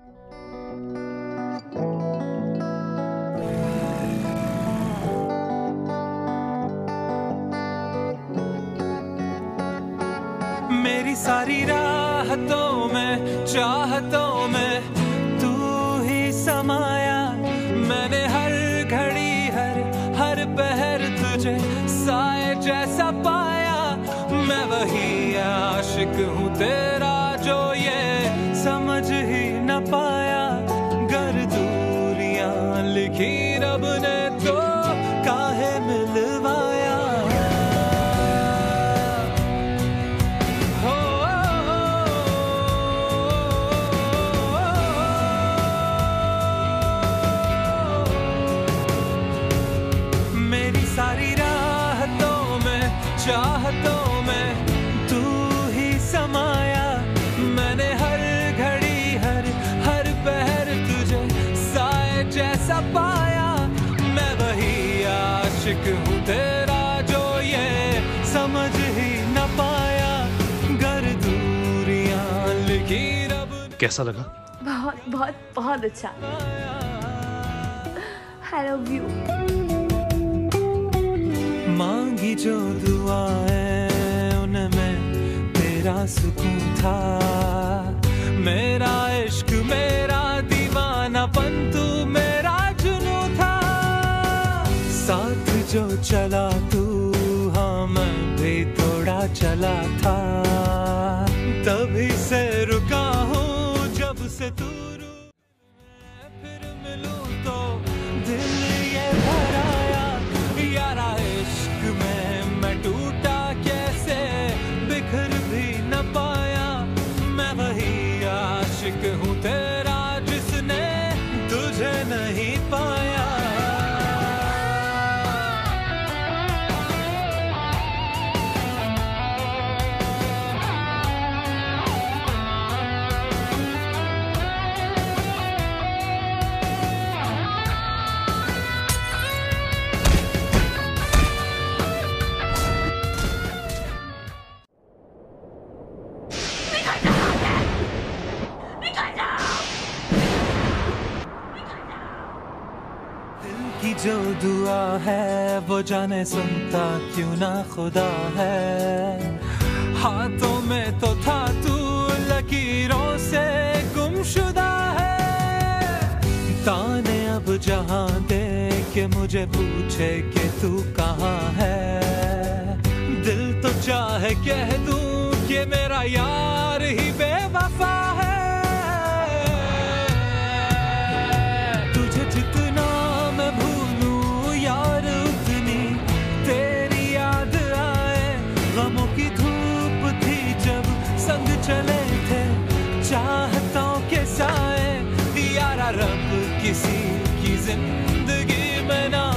मेरी सारी राहतों में चाहतों में तू ही समाया, मैंने हर घड़ी हर पहर तुझे साए जैसा पाया। मैं वही आशिक हूँ तेरा जो ये समझ ही न पाया। गर दूरियां लिखी रब ने तो काहे मिलवाया। सारी राहतों में चाहतों में तू ही समाया, मैंने हर घड़ी हर पहर तुझे साए जैसा पाया। मैं वही आशिक हूँ तेरा जो ये समझ ही न पाया। गर दूरियां लिखी रब। कैसा लगा? बहुत बहुत बहुत अच्छा। I love you। मांगी जो दुआएं उनमें तेरा सुकून था। मेरा इश्क मेरा दीवानापन तू मेरा जुनू था। साथ जो चला तू हाँ मैं भी थोड़ा चला था। तभी से रुका हूँ जब से तू फिर मिलूं तो दिल ये भराया। यारा इश्क में मैं टूटा कैसे बिखर भी न पाया। मैं वही आशिक हूँ तेरा जिसने तुझे नहीं पाया। की जो दुआ है वो जाने सुनता क्यों ना खुदा है। हाथों में तो था तू लकीरों से गुमशुदा है। ताने अब जहां दे के मुझे पूछे कि तू कहाँ है। दिल तो चाहे कह दूं कि मेरा यार ही बेवफा है। तुझे जितना मैं भूलूं यार उतनी तेरी याद आए। गमों की धूप थी जब संग चले थे चाहतों के साए। यारा रब किसी की जिंदगी में ना